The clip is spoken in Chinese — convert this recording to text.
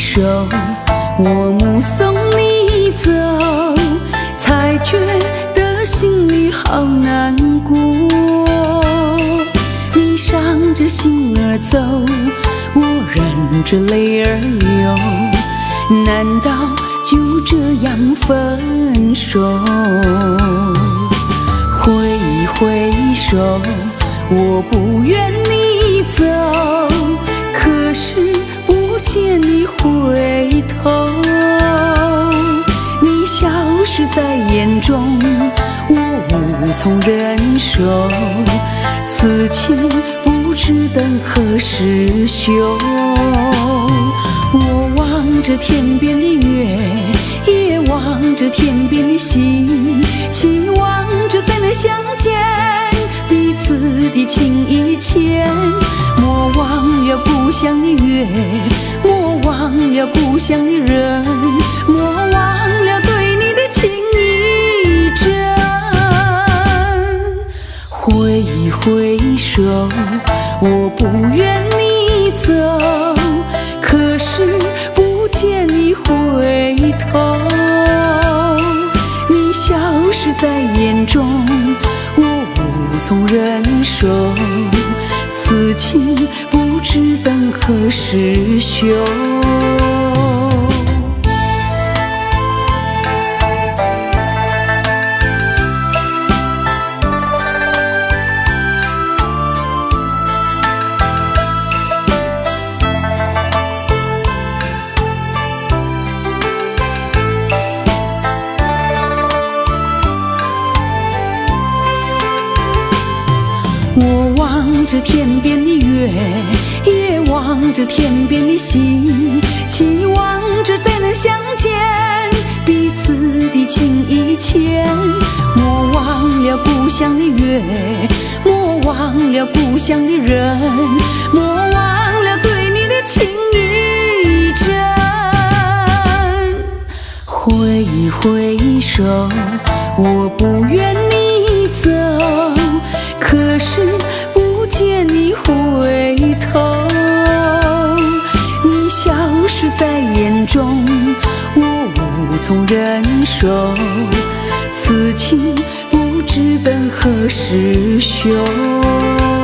首，我目送你走，才觉得心里好难过。你伤着心儿走，我忍着泪儿流，难道就这样分手？挥一挥手，我不愿你走，可是不见你回头。你消失在眼中，我无从忍受，此情不知等何时休。我望着天边的月，也望着天边的星，期望着再能相见，彼此的情意牵。莫忘了故乡的月，莫忘了故乡的人，莫忘了对你的情意真。挥一挥手，我不愿你走，可是不见你回头。你消失在眼中，我无从忍受，此情不知等何时休。我望着天边的月，也望着天边的星，期望着再能相见，彼此的情意牵。莫忘了故乡的月，莫忘了故乡的人，莫忘了对你的情意真。挥一挥手，我不愿你走，可是不见你回头。你消失在眼中，我无从忍受，此情不知等何时休。